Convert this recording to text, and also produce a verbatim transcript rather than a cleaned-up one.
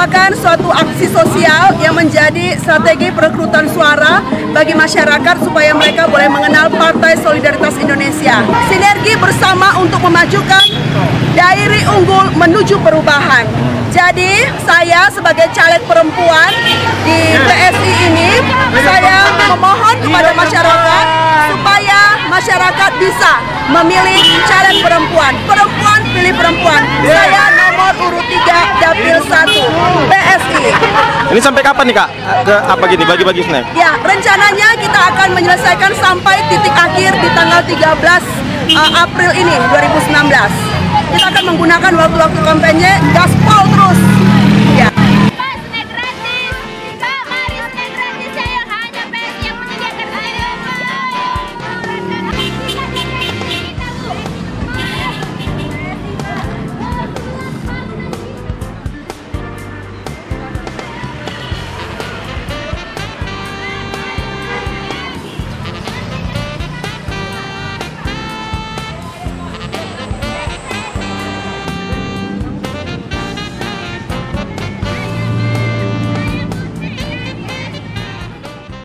merupakan suatu aksi sosial yang menjadi strategi perekrutan suara bagi masyarakat supaya mereka boleh mengenal Partai Solidaritas Indonesia. Sinergi bersama untuk memajukan daerah unggul menuju perubahan. Jadi saya sebagai caleg perempuan di P S I ini, saya memohon kepada masyarakat supaya masyarakat bisa memilih caleg perempuan. Perempuan pilih perempuan. Saya nomor urut tiga Dapil satu P S I. Ini sampai kapan nih Kak? Ke apa gini bagi-bagi snack? Ya, rencananya kita akan menyelesaikan sampai titik akhir di tanggal tiga belas April ini dua ribu sembilan belas. Kita akan menggunakan waktu-waktu kampanye gaspol terus.